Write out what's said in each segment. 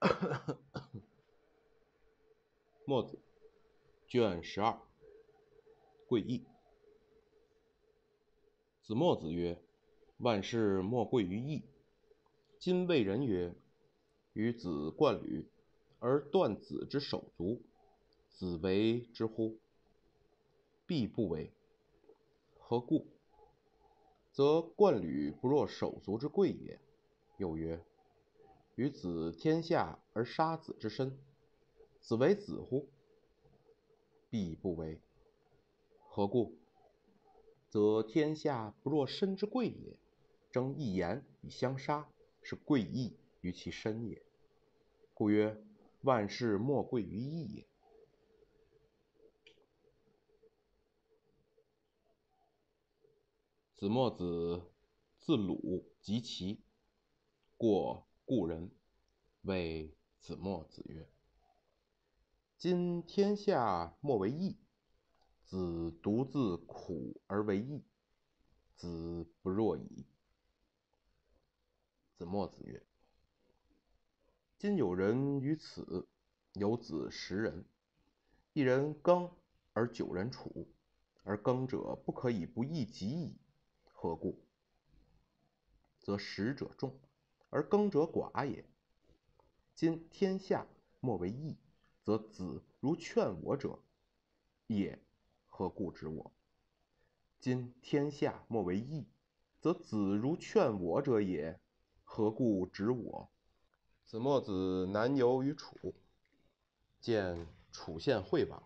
墨子，卷12，贵义。子墨子曰：万事莫贵于义。今谓人曰：与子冠履，而断子之手足，子为之乎？必不为。何故？则冠履不若手足之贵也。又曰：与子天下而杀子之身，子为子乎？必不为。何故？则天下不若身之贵也，争一言以相杀，是贵义于其身也。故曰：万事莫贵于义也。子墨子，字鲁，及其过故人，谓子墨子曰：今天下莫为义，子独自苦而为义，子不若矣。子墨子曰：今有人于此，有子10人，一人耕而9人处，而耕者不可以不义己矣。何故？则食者众，而耕者寡也。今天下莫为义，则子如劝我者也，何故止我？今天下莫为义，则子如劝我者也，何故止我？子墨子南游于楚，见楚县惠王。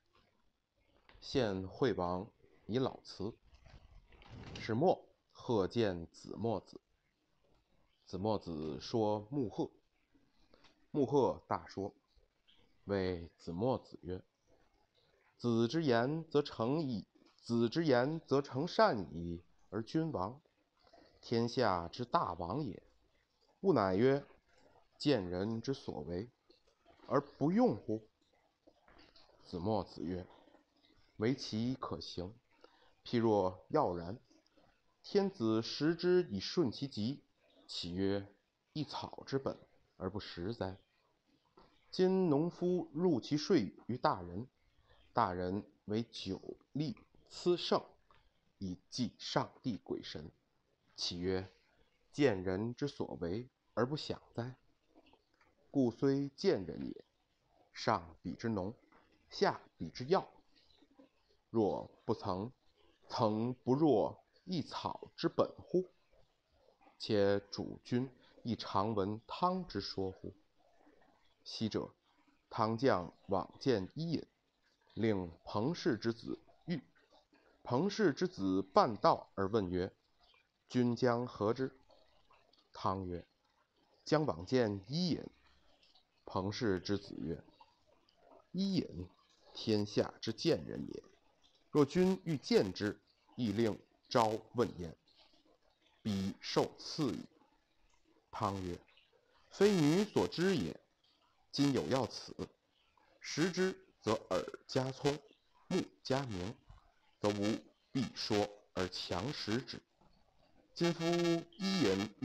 县惠王以老辞，使墨贺见子墨子。子墨子说穆贺，穆贺大说，谓子墨子曰：子之言则成矣，子之言则成善矣，而君王，天下之大王也。吾乃曰：见人之所为，而不用乎？子墨子曰：为其可行，譬若耀然。天子食之以顺其极，岂曰一草之本而不食哉？今农夫入其税于大人，大人为酒力疵胜，以祭上帝鬼神，岂曰见人之所为而不想哉？故虽见人也，上比之农，下比之药，若不曾不若一草之本乎？且主君亦常闻汤之说乎？昔者汤将往见伊尹，令彭氏之子遇。彭氏之子半道而问曰：君将何之？汤曰：将往见伊尹。彭氏之子曰：伊尹，天下之见人也。若君欲见之，亦令召问焉，彼受赐矣。汤曰：非女所知也。今有要此，食之则耳加聪，目加明，则无必说而强食之。今夫伊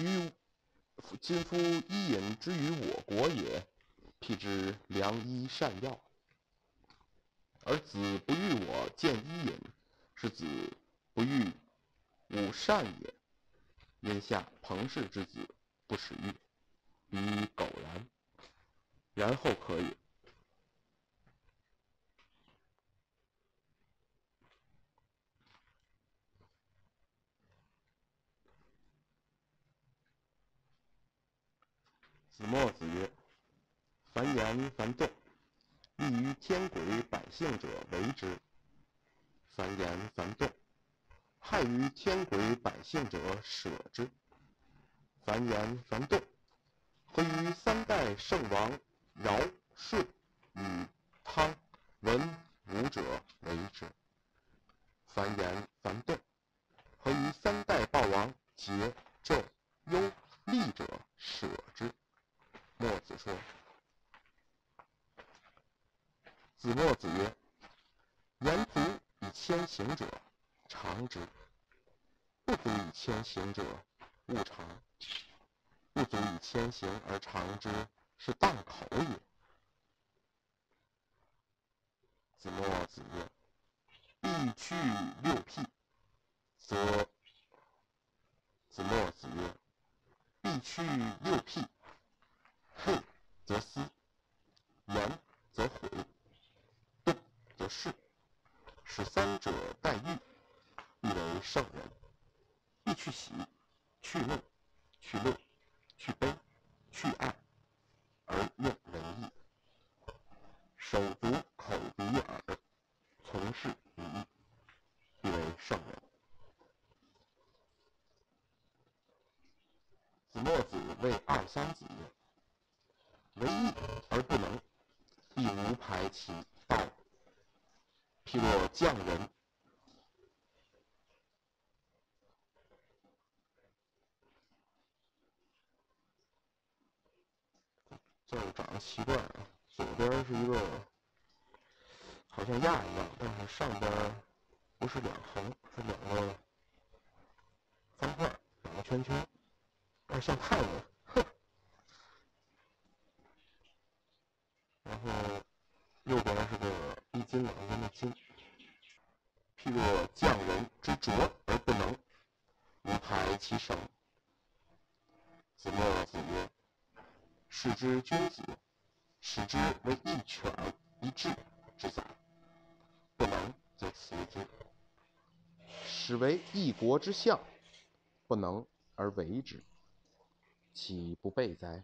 尹之于我国也，辟之良医善药，而子不欲我见伊尹，是子不欲吾善也。因下彭氏之子不使欲，彼苟然，然后可也。子墨子曰：凡言凡动，利于天鬼百姓者为之；凡言凡动，害于天鬼百姓者舍之。凡言凡动，合于3代圣王尧、舜、禹、汤、文、武者为之。凡言凡动，合于3代霸王桀、纣、幽、厉者舍之。墨子说。子墨子曰：言足以千行者，常之；不足以千行者，勿常。不足以千行而常之， 是荡口也。子墨子曰：必去六辟，则子墨子曰：必去六辟，配则思，言则悔，动则事，使三者待遇，必为圣人。必去喜，去怒，去乐，去悲，去爱，而用仁义。手足口鼻耳，从事于义，必为圣人。子墨子谓二三子曰：为义而不能，亦无排其道。譬若匠人，字长得奇怪啊，左边是一个好像亚一样，但是上边不是两横，是两个方块，两个圈圈，有点像太阳。然后右边是个一金两金的金。譬若匠人之拙而不能，无排其绳。子墨子曰：是之君子，使之为一犬一彘之宰，不能则辞之。使为一国之相，不能而为之，岂不备哉？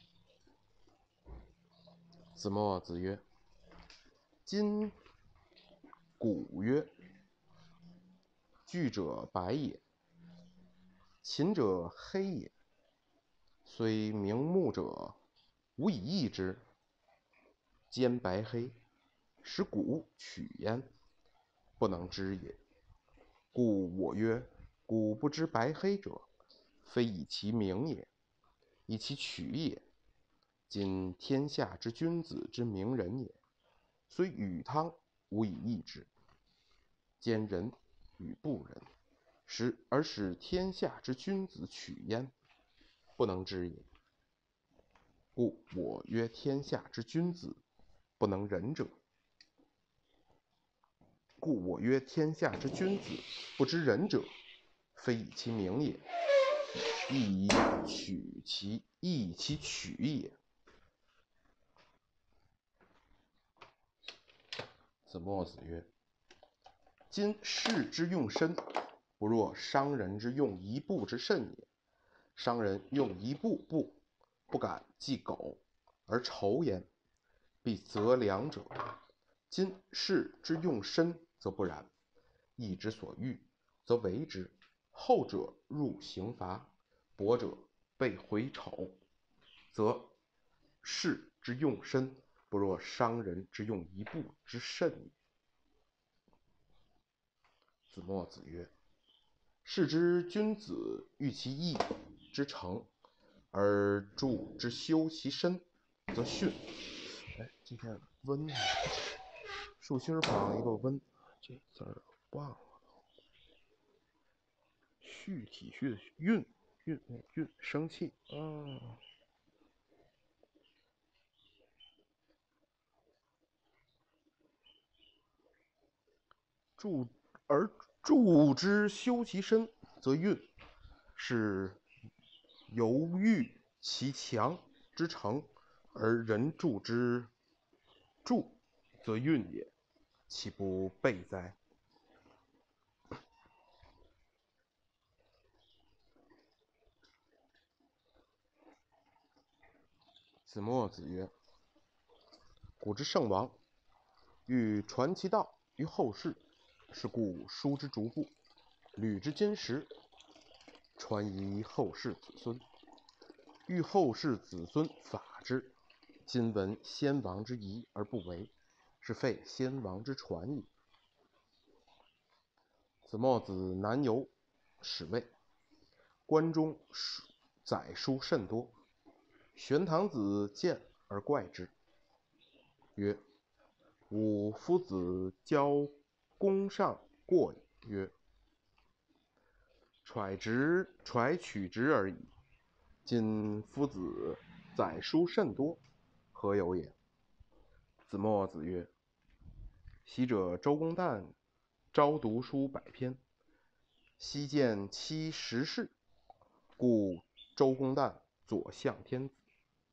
子墨子曰：今古曰：巨者白也，秦者黑也。虽明目者，无以易之。兼白黑，使古取焉，不能知也。故我曰：古不知白黑者，非以其明也，以其取也。今天下之君子之明人也，虽与汤，无以易之。兼人与不仁，使天下之君子取焉，不能知也。故我曰：天下之君子不能仁者，故我曰：天下之君子不知仁者，非以其明也，亦以其取也。子墨子曰：今士之用身，不若商人之用一步之甚也。商人用一步步，不敢计苟，而筹焉，必择良者。今士之用身，则不然。义之所欲，则为之。后者入刑罚，薄者被回丑，则士之用身，不若商人之用一步之甚也。子墨子曰：是之君子欲其义之成，而助之修其身，则训。今天温，竖心旁一个温，这字儿忘了。续体恤的运，生气啊。助之修其身，则运，是犹豫其强之成，而人助之助，则运也，岂不备哉？子墨子曰：古之圣王，欲传其道于后世，是故书之逐步，履之金石，传遗后世子孙。欲后世子孙法之。今闻先王之仪而不为，是废先王之传也。子墨子南游，使谓关中载书甚多。玄堂子见而怪之，曰：吾夫子教公上过曰：揣取直而已。今夫子载书甚多， 何有也？”子墨子曰：“昔者周公旦朝读书100篇，夕见其时事，故周公旦左相天子。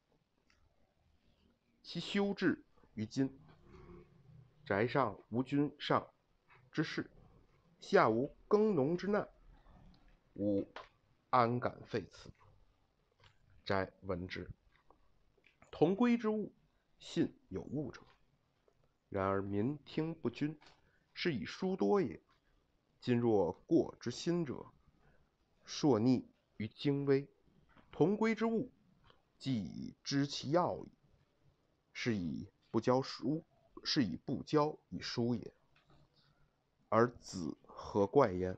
其修治于今，宅上无君上之事，下无耕农之难，吾安敢废此？斋闻之。同归之物，信有物者。然而民听不均，是以书多也。今若过之心者，硕逆于精微。同归之物，既已知其要矣。是以不教以书也。而子何怪焉？”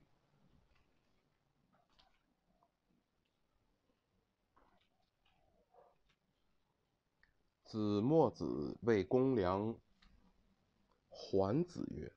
子墨子谓公良桓子曰：“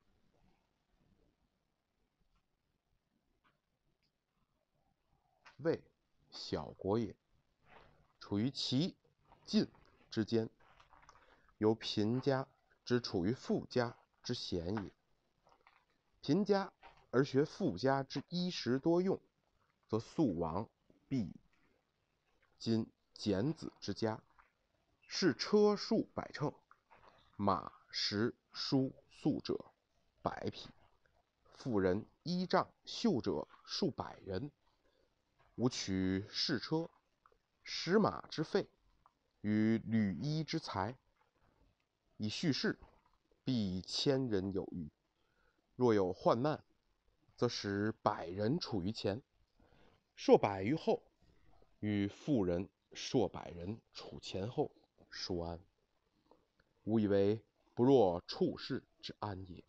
魏，小国也，处于齐、晋之间，由贫家之处于富家之险也。贫家而学富家之衣食多用，则速亡必矣。今简子之家，是车数百乘，马食书宿者100匹，妇人衣帐绣者数百人。吾取士车、食马之费与履衣之财，以叙事，必1000人有余。若有患难，则使100人处于前，数百余后，与妇人数百人处前后，殊安。吾以为不若处世之安也。”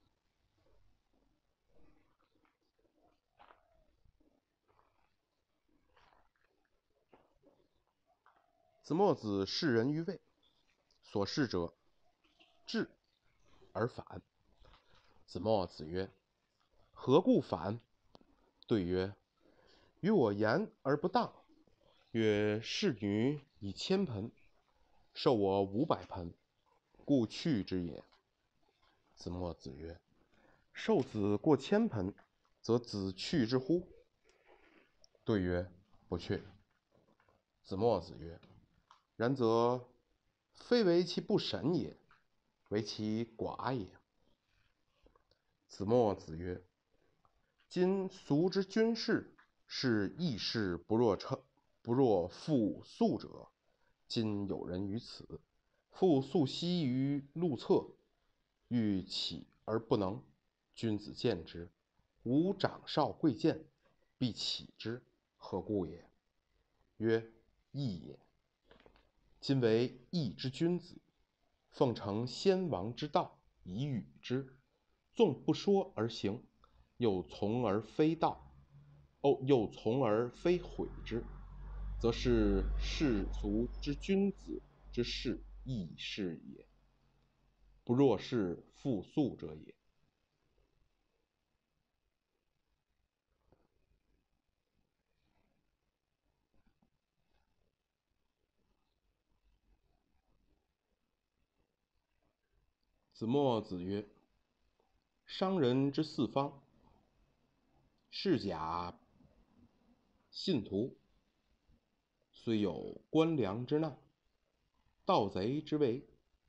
子墨子视人于魏，所视者智而反。子墨子曰：“何故反？”对曰：“与我言而不当。曰：侍女以1000盆，受我500盆，故去之也。”子墨子曰：“受子过1000盆，则子去之乎？”对曰：“不去。”子墨子曰：“然则非为其不审也，为其寡也。”子墨子曰：“今俗之君士，是义士不若复宿者。今有人于此，复宿兮于路侧，欲起而不能。君子见之，吾长少贵贱，必起之，何故也？”曰：“义也。今为义之君子，奉承先王之道以与之，纵不说而行，又从而非毁之，则是世俗之君子之士义士也，不若是复宿者也。”子墨子曰：“商人之四方，士甲信徒，虽有官粮之难，盗贼之为，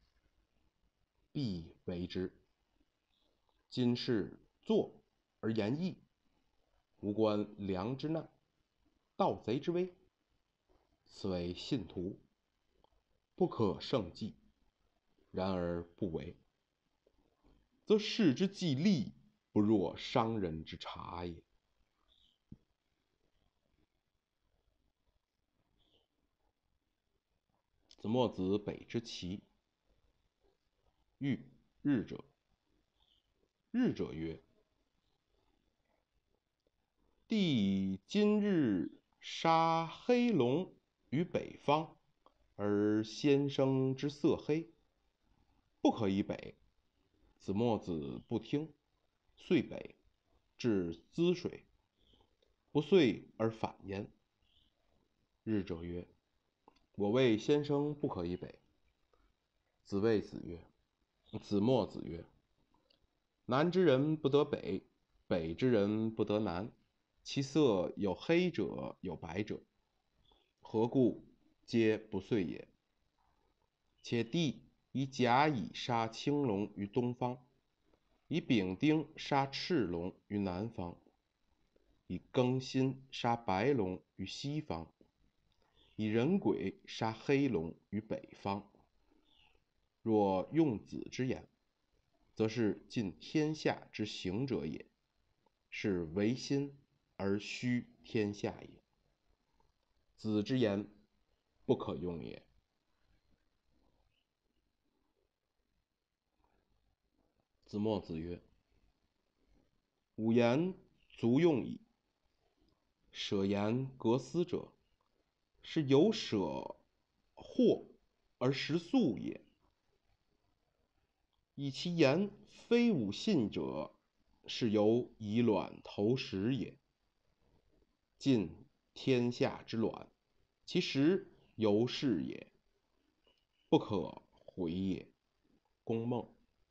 必为之。今是坐而言义，无官粮之难，盗贼之危，此为信徒，不可胜计。然而不为，则士之计利，不若商人之察也。”子墨子北之齐，遇日者。日者曰：“帝今日杀黑龙于北方，而先生之色黑，不可以北。”子墨子不听，遂北，至滋水，不遂而反焉。日者曰：“我谓先生不可以北。” 子谓子曰：子墨子曰：南之人不得北，北之人不得南。其色有黑者，有白者，何故？皆不遂也。且帝以甲乙杀青龙于东方，以丙丁杀赤龙于南方，以庚辛杀白龙于西方，以壬癸杀黑龙于北方。若用子之言，则是尽天下之行者也，是唯心而虚天下也。子之言，不可用也。子墨子曰：吾言足用矣。舍言革思者，是有舍获而食粟也。以其言非吾信者，是有以卵投石也。尽天下之卵，其实犹是也，不可回也。公孟。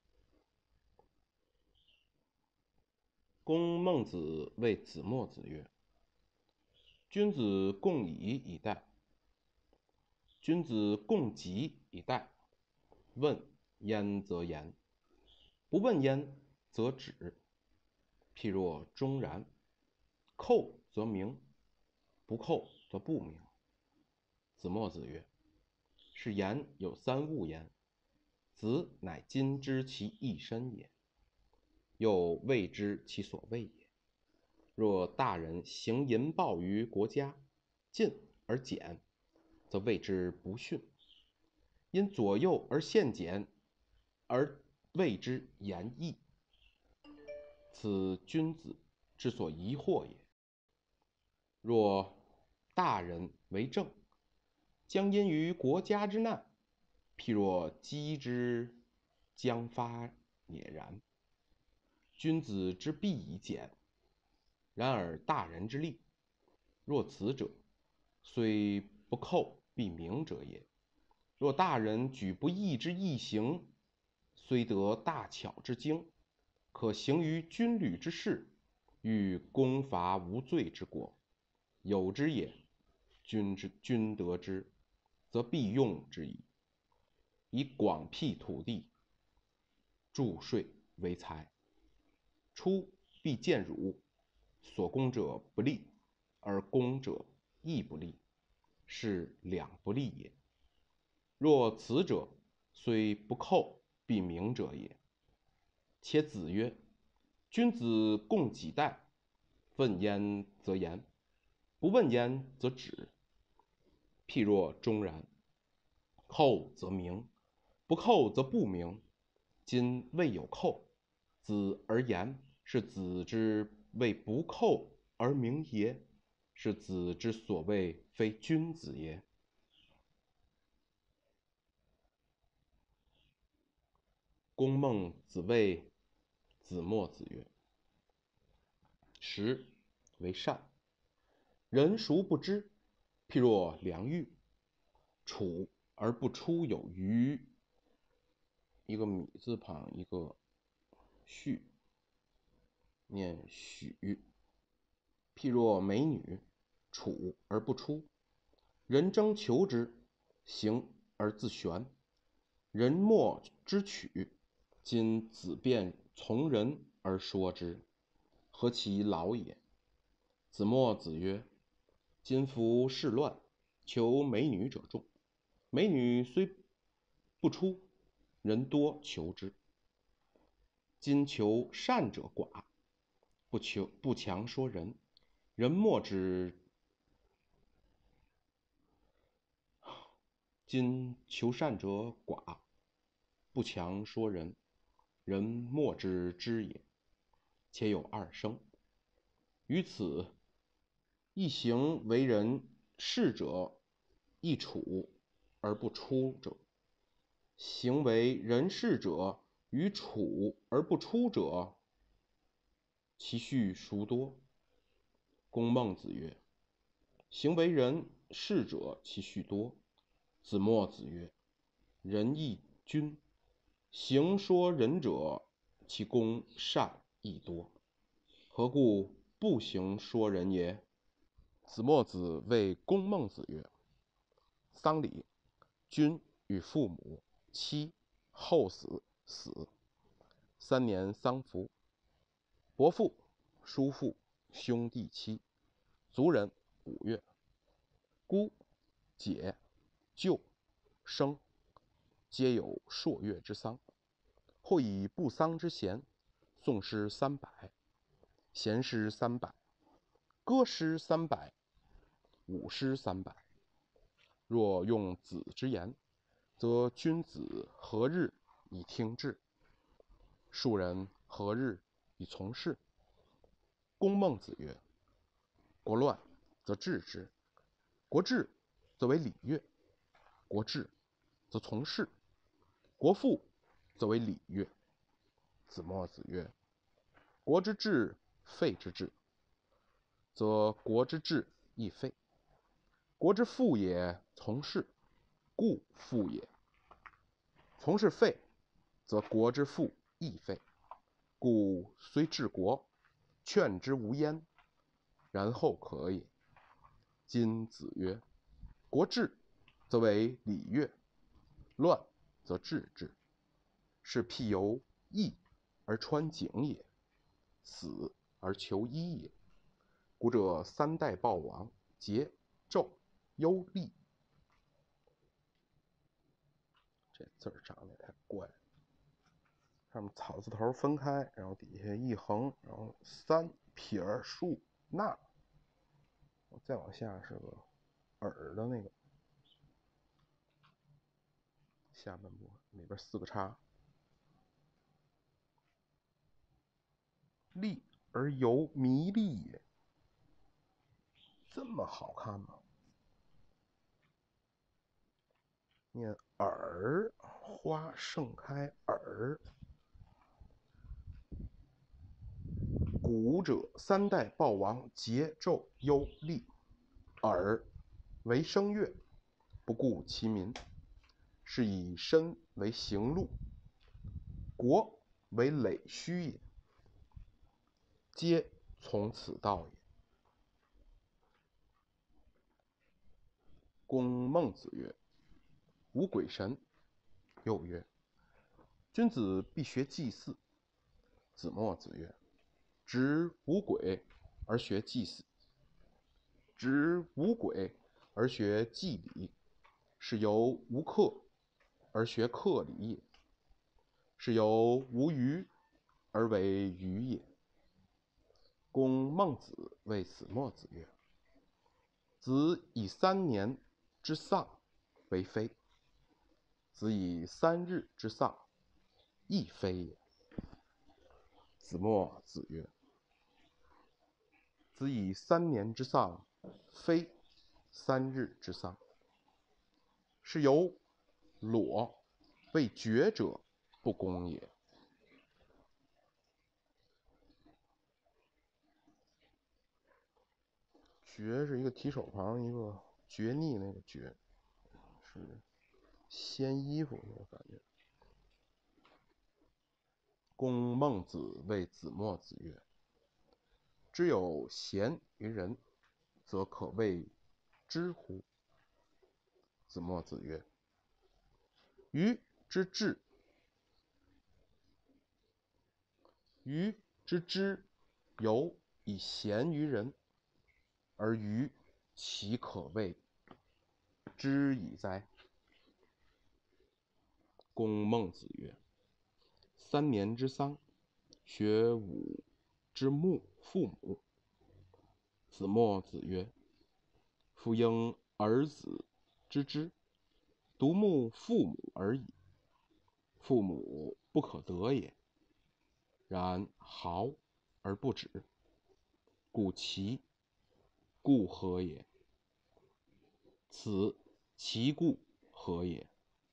公孟子谓子墨子曰：君子共以以待，君子共给以待。问焉则言，不问焉则止。譬若钟然，寇则鸣，不寇则不鸣。子墨子曰：是言有三物焉，子乃今知其一身也，又未知其所谓也。若大人行淫暴于国家，进而减，则谓之不逊；因左右而限减，而谓之言义。此君子之所疑惑也。若大人为政，将因于国家之难，譬若鸡之将发也然，君子之必以减。然而大人之力，若此者，虽不寇必鸣者也。若大人举不义之义行，虽得大巧之精，可行于军旅之事，欲攻伐无罪之国，有之也，君得之，则必用之矣。以广辟土地，注税为财，出必见辱，所攻者不利，而攻者亦不利，是两不利也。若此者，虽不寇必鸣者也。且子曰：君子共几待，问焉则言，不问焉则止。譬若钟然，寇则鸣，不寇则不鸣。今未有寇，子而言，是子之谓不寇而鸣也，是子之所谓非君子也。公孟子谓子墨子曰：食为善，人孰不知？譬若良玉，处而不出有余。一个米字旁，一个序，念许。譬若美女，处而不出，人争求之，行而自旋，人莫之取。今子便从人而说之，何其劳也！子墨子曰：今夫世乱，求美女者众，美女虽不出，人多求之。今求善者寡，不强说人，人莫之。今求善者寡，不强说人，人莫之知也。且有二生，于此一行为人士者，亦处而不出者；行为人士者，与处而不出者，其序孰多？公孟子曰：行为人士者，其序多。子墨子曰：仁义君，行说仁者，其功善亦多，何故不行说仁也？子墨子谓公孟子曰：丧礼，君与父母、妻、后死，3年丧服。伯父、叔父、兄弟妻、族人5月。姑、姐、舅、生，皆有朔月之丧。或以不丧之闲，诵诗300，闲诗300，歌诗300，舞诗300。若用子之言，则君子何日以听之？庶人何日以从事？公孟子曰：国乱则治之，国治则为礼乐，国治则从事，国富则为礼乐。子墨子曰：国之治，废之治，则国之治亦废。国之富也，从事，故富也；从事废，则国之富亦废。故虽治国，劝之无焉，然后可也。今子曰：国治则为礼乐，乱则治之，是譬犹义而穿井也，死而求医也。古者3代暴亡，桀、纣、忧、厉。这字儿长得也太怪了，上面草字头分开，然后底下一横，然后3撇竖捺，再往下是个耳的那个下半部，里边4个叉。利而犹弥利也，这么好看吗？念耳，花盛开耳。古者3代暴亡，桀、纣、忧、厉。耳为声乐，不顾其民，是以身为行路，国为累虚也，皆从此道也。公孟子曰：无鬼神。又曰：君子必学祭祀。子墨子曰：执无鬼而学祭祀，执无鬼而学祭礼，是由无客而学客礼也，是由无鱼而为鱼也。公孟子谓子墨子曰：子以3年之丧为非，子以3日之丧亦非也。子墨子曰：子以3年之丧非3日之丧，是由裸为绝者不公也。绝是一个提手旁一个绝逆那个绝，是掀衣服那个感觉。公孟子谓子墨子曰：知有贤于人，则可谓知乎？子墨子曰：愚之至，愚之知有以贤于人，而愚其可谓知矣哉？公孟子曰：3年之丧，学伍之父母。子墨子曰：夫应儿子知之，独慕父母而已。父母不可得也，然好而不止，故何也？此其故何也？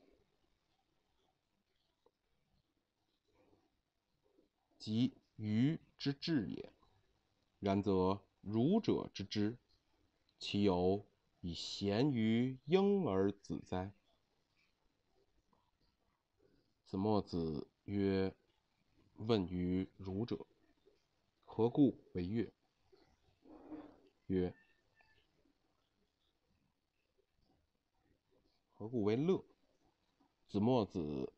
即愚之至也。然则儒者之知，其有以贤于婴儿子哉？ 子墨子曰：问于儒者，何故为乐？曰：何故为乐？子墨子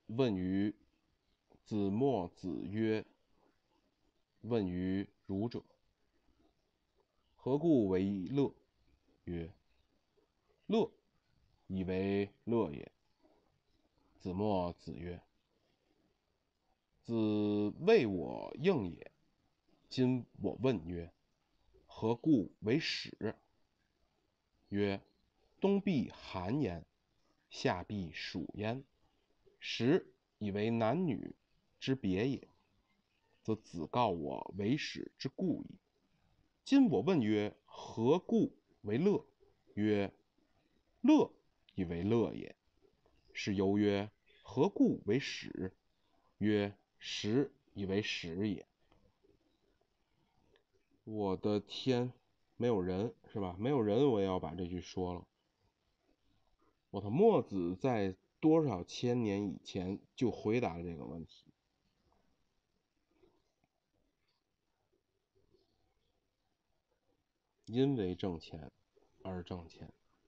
曰：问于儒者，何故为乐？曰：乐以为乐也。子墨子曰：子谓我应也。今我问曰：何故为始？曰：冬必寒焉，夏必暑焉。始以为男女之别也，则子告我为始之故矣。今我问曰：何故为乐？曰：乐以为乐也。是由曰：何故为始？曰：始以为始也。我的天，没有人是吧？没有人，我也要把这句说了。我的墨子在多少千年以前就回答了这个问题。因为挣钱而挣钱。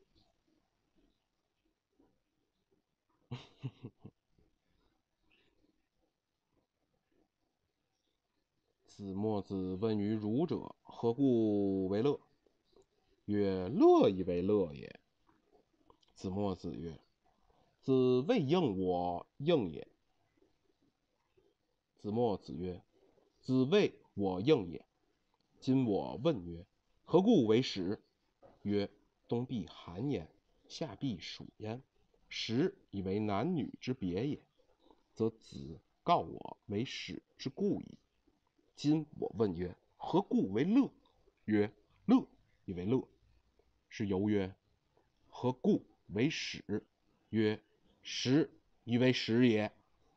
子墨子问于儒者，何故为乐？曰：乐以为乐也。子墨子曰：子谓应我应也。子墨子曰：子谓我应也。今我问曰：何故为始？曰：冬必寒焉，夏必暑焉。始以为男女之别也，则子告我为始之故矣。今我问曰：何故为乐？曰：乐以为乐。是由曰：何故为始？曰：始以为始也。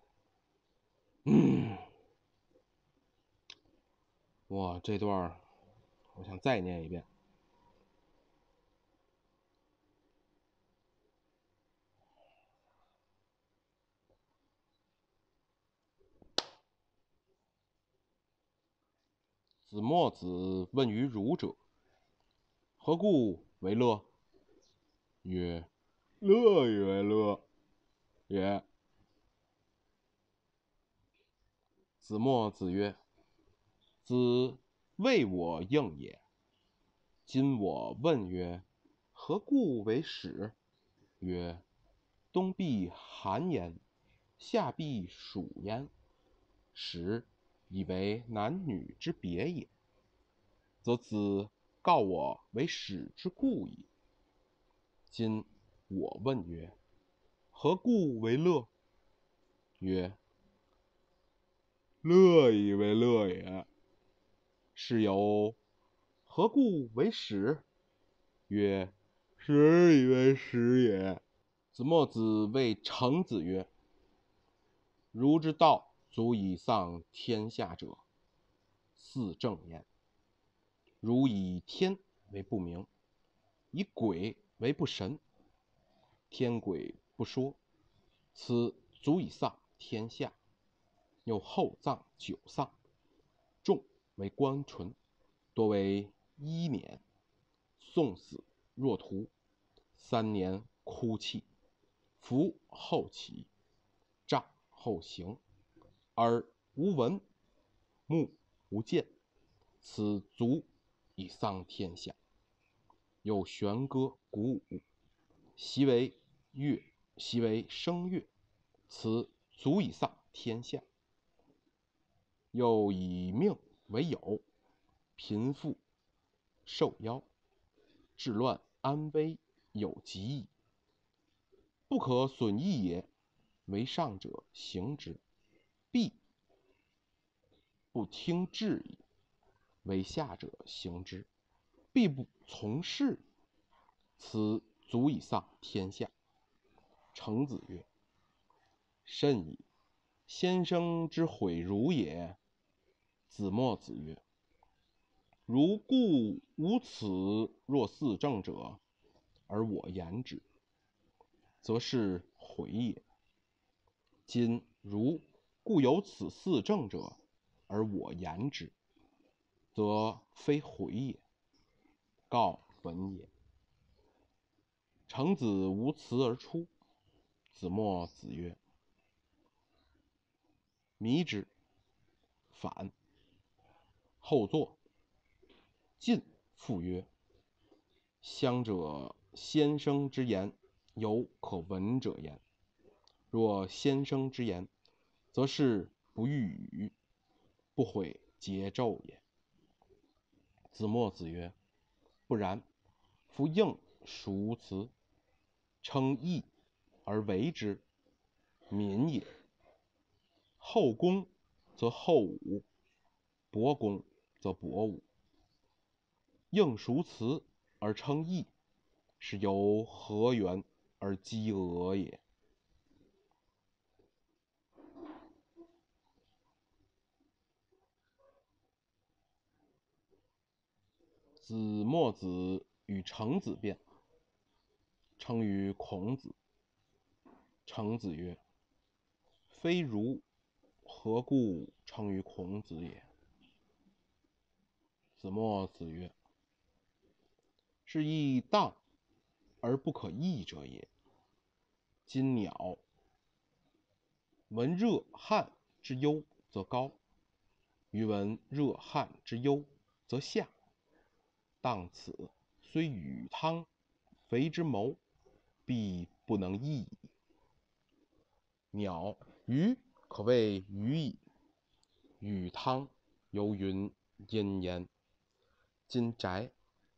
哇，这段我想再念一遍。子墨子问于儒者，何故为乐？曰：乐以为乐也。子墨子曰：子谓我应也。今我问曰：何故为始？曰：冬必寒焉，夏必暑焉。始以为男女之别也，则子告我为始之故矣。今我问曰：何故为乐？曰：乐以为乐也。是由何故为始？曰：始以为始也。子墨子谓程子曰：儒之道足以丧天下者，四正焉。儒以天为不明，以鬼为不神。天鬼不说，此足以丧天下。又后葬九丧，众为官淳，多为一年。送死若徒，3年哭泣。服后起，诈后行。耳无闻，目无见，此足以丧天下。又弦歌鼓舞，习为声乐，此足以丧天下。又以命为友，贫富受夭，治乱安危有极矣。不可损益也，为上者行之，必不听制矣；为下者行之，必不从事矣。此足以丧天下。程子曰：甚矣，先生之毁儒也。子墨子曰：如故无此若四正者，而我言之，则是毁也。今如故有此四正者，而我言之，则非回也，告闻也。程子无辞而出，子墨子曰：迷之。反。后作。晋复曰：乡者先生之言，有可闻者焉。若先生之言，则是不欲语，不悔桀纣也。子墨子曰：不然。夫应孰辞？称义而为之，民也。后公则后武，伯公则伯武。应孰辞而称义，是由何源而积俄也。子墨子与程子辩，称于孔子。程子曰：非儒，何故称于孔子也？子墨子曰：是亦当而不可易者也。今鸟闻热旱之忧则高，余闻热旱之忧则下。当此虽与汤肥之谋，必不能易矣。鸟鱼可谓鱼矣，与汤犹云阴焉。今宅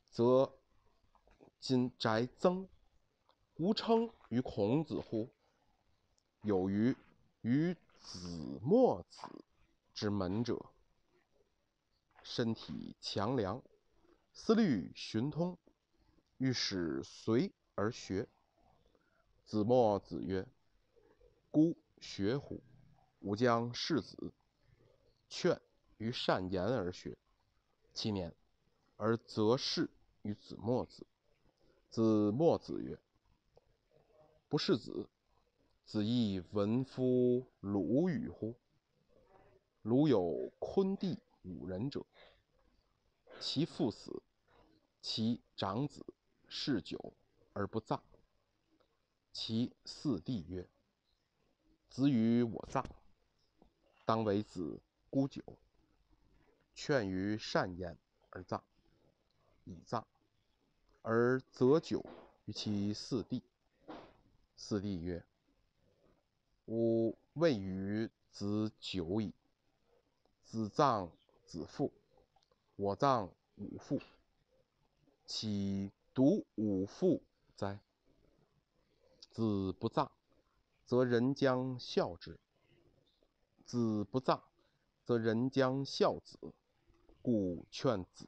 曾，吾称于孔子乎？有于子墨子之门者，身体强良，思虑循通，欲使随而学。子墨子曰：孤学乎？吾将士子，劝于善言而学，其免而择士于子墨子。子墨子曰：不是子，子亦闻夫鲁语乎？鲁有昆弟5人者，其父死，其长子嗜酒而不葬。其四弟曰：子与我葬，当为子沽酒，劝于善言而葬，以葬，而择酒于其四弟。四弟曰：吾未与子酒矣。子葬子父，我葬吾父，岂独吾父哉？子不葬，则人将笑之；子不葬，则人将笑子。故劝子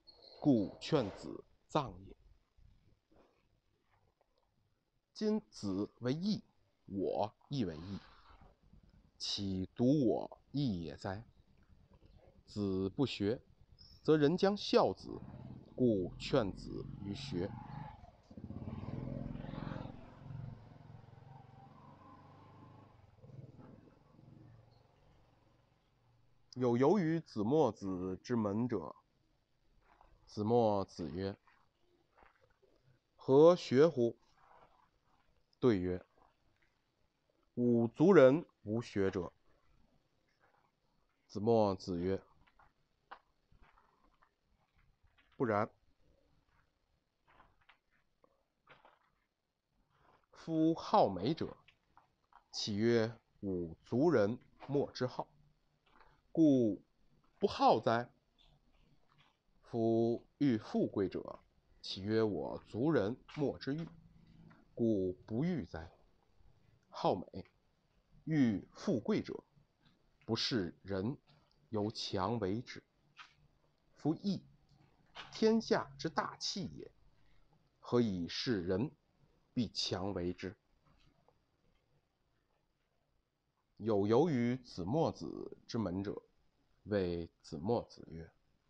葬也。今子为义，我亦为义，岂独我义也哉？子不学，则人将笑子，故劝子于学。有由于子墨子之门者。子墨子曰：何学乎？对曰：吾族人无学者。子墨子曰：不然。夫好美者，岂曰吾族人莫之好，故不好哉？夫欲富贵者，岂曰我族人莫之欲，故不欲哉？好美，欲富贵者，不是人，犹强为之。夫义，天下之大器也，何以是人，必强为之？有由于子墨子之门者，谓子墨子曰：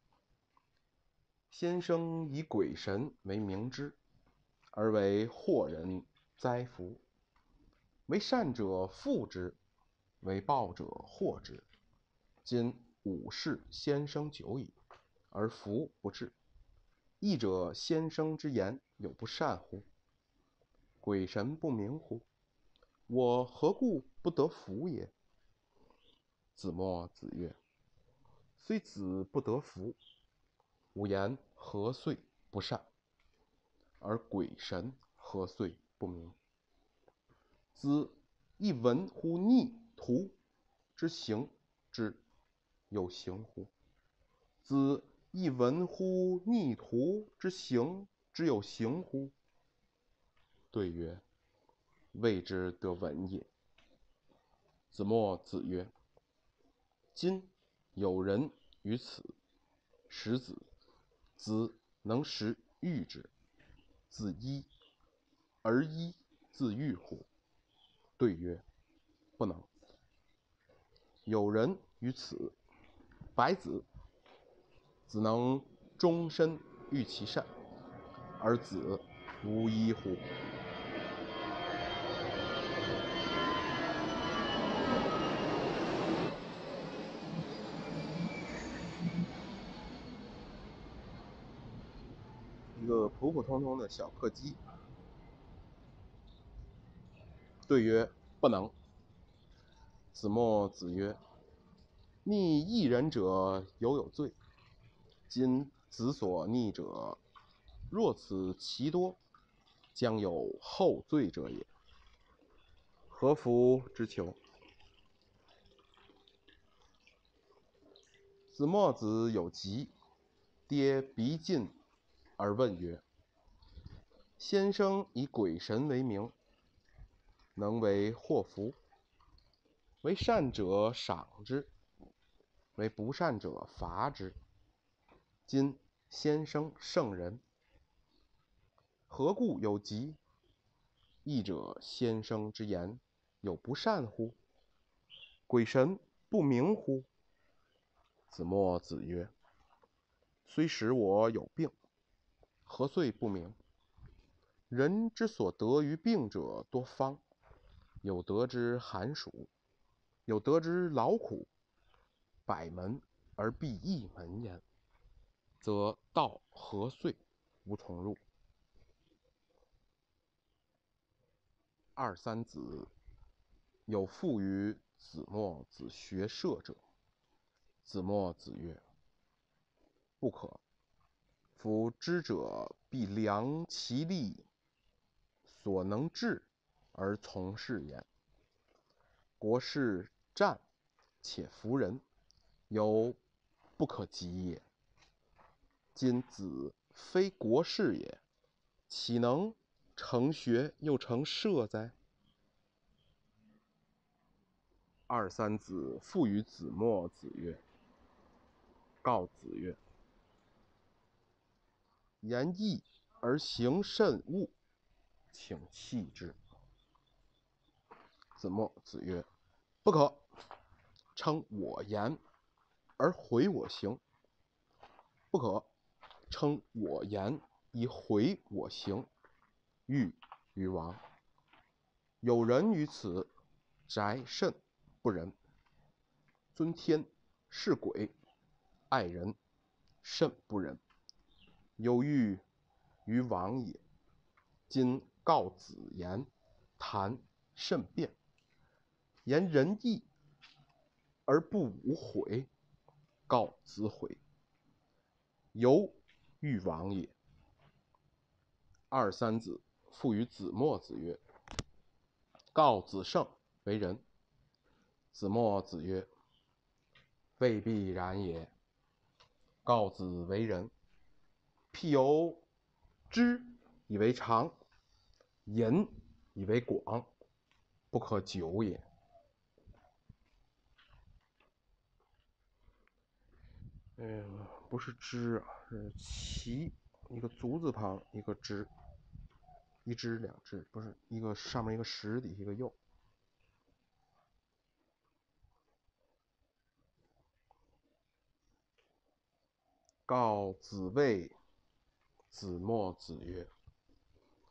先生以鬼神为明之，而为祸人哉夫！为善者富之， 为暴者惑之。今武士先生久矣，而服不至。义者先生之言有不善乎？鬼神不明乎？我何故不得服也？子墨子曰：虽子不得服，吾言何遂不善？而鬼神何遂不明？子亦闻乎逆徒之行之有形乎？子亦闻乎逆徒之行之有形乎？对曰：未之得闻也。子墨子曰：今有人于此，食子，子能食欲之，自医而医自愈乎？对曰：不能。有人于此，百子，子能终身育其善，而子无医乎？一个普普通通的小客机，对曰：不能。子墨子曰：逆一人者犹有罪，今子所逆者，若此其多，将有后罪者也。何夫之求？子墨子有疾，跌鼻近而问曰：先生以鬼神为名，能为祸福？为善者赏之，为不善者罚之。今先生圣人，何故有疾？义者先生之言有不善乎？鬼神不明乎？子墨子曰：虽使我有病，何遂不明？人之所得于病者多方，有得之寒暑，有得之劳苦，百门而闭一门焉，则道何遂无从入？二三子有负于子墨子学射者。子墨子曰：不可。夫知者必量其力所能治而从事焉。国士战且服人，犹不可及也。今子非国士也，岂能成学又成射哉？二三子负于子墨子曰：告子曰：言义而行慎勿，请弃之。子墨子曰：不可。称我言而毁我行，不可。称我言以毁我行，欲于王。有人于此，宅甚不仁，尊天事鬼，爱人甚不仁，有欲于王也。今告子言，谈甚辩，言仁义而不无悔，告子悔，犹欲亡也。二三子负于子墨子曰：告子胜为人。子墨子曰：未必然也。告子为人，譬有知以为长，言以为广，不可久也。不是知啊，是齐，一个足字旁，一个知，一知两知，不是一个上面一个石，底下一个右。告子谓子墨子曰：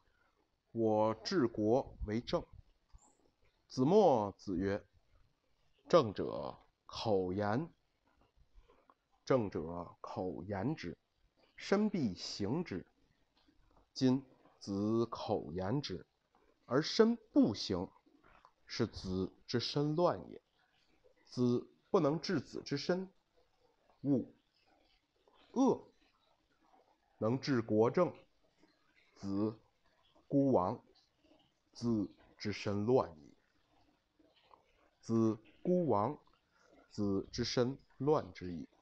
我治国为政。子墨子曰： 正者口言，正者口言之，身必行之。今子口言之，而身不行，是子之身乱也。子不能治子之身，恶。恶能治国政，子孤亡，子之身乱也。子孤亡，子之身乱之也。